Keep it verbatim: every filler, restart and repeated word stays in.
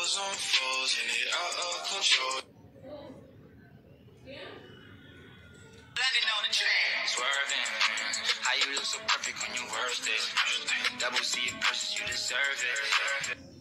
foes on foes and it out of control. Landing on the track, swerving. How you look so perfect on your worst day? Double C it, precious, you deserve it.